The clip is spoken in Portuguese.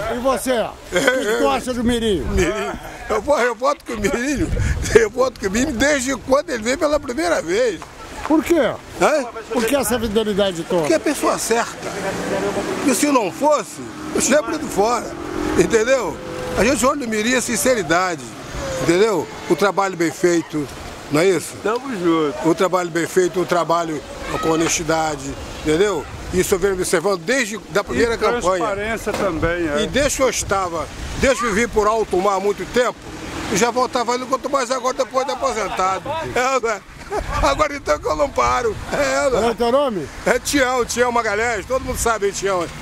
E você? O que tu acha do Mirinho? Eu voto com o Mirinho, desde quando ele veio pela primeira vez. Por quê? Hã? Por que essa fidelidade toda? Porque é a pessoa certa. E se não fosse, eu sempre ido fora. Entendeu? A gente olha no Mirinho a sinceridade. Entendeu? O trabalho bem feito, não é isso? Tamo junto. O trabalho bem feito, o trabalho com honestidade, entendeu? Isso eu venho observando desde a primeira campanha. Transparência também, E desde que eu vivi por alto mar há muito tempo, eu já voltava ali quanto mais agora depois de aposentado. Agora então que eu não paro. Qual é o teu nome? É Tião Magalhães, todo mundo sabe Tião.